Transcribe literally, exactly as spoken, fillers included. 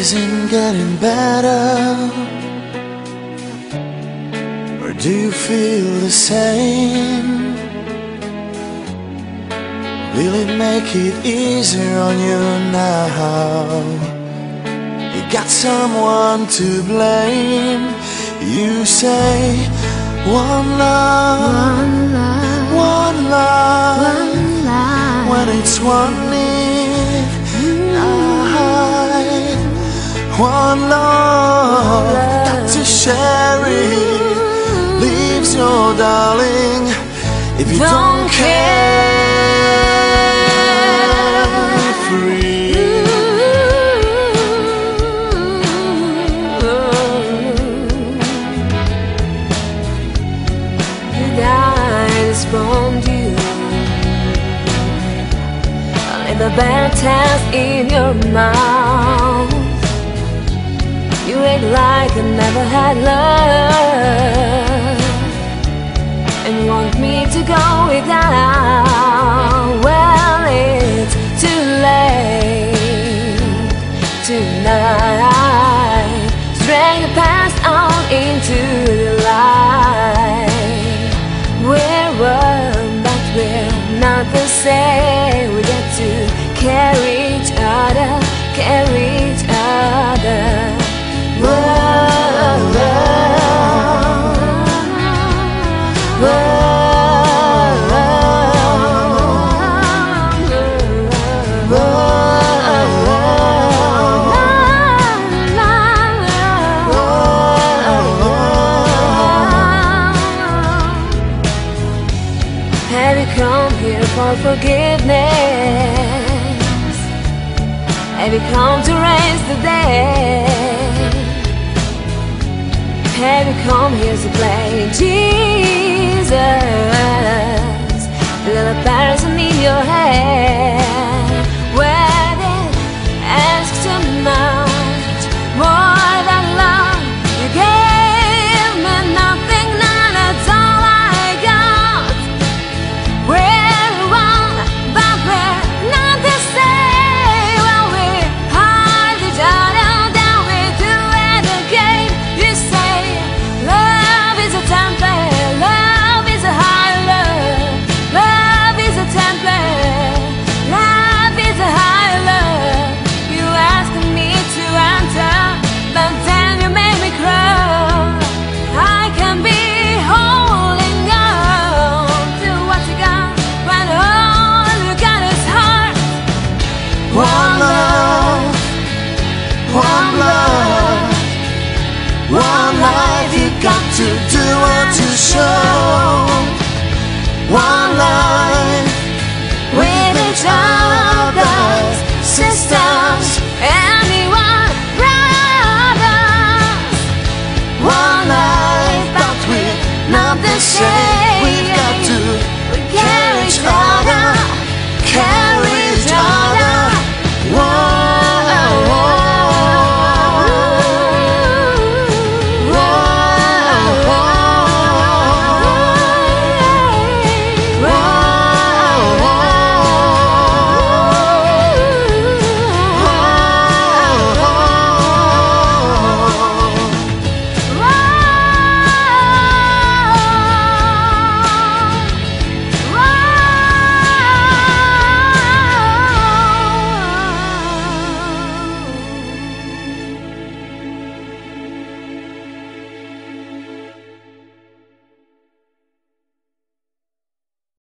isn't getting better, or do you feel the same? Will it make it easier on you now? You got someone to blame. You say one love, one love, one love, one love. when it's one need, night. One love, got to share it. Leaves your darling if you don't, don't care. Free. Did I respond to you? Let the bad taste in your mouth. You act like I never had love, and want me to go without. Well, it's too late tonight. Drag the past on into the light. We're one, but we're not the same. We got to carry each other, carry each other. Whoa, whoa, whoa. Have you come here for forgiveness? Have you come to raise the dead? Have you come here to play Jesus?